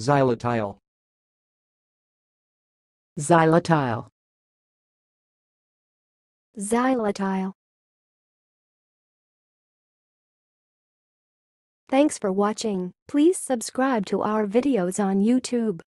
xylotile, xylotile, xylotile. Thanks for watching. Please subscribe to our videos on YouTube.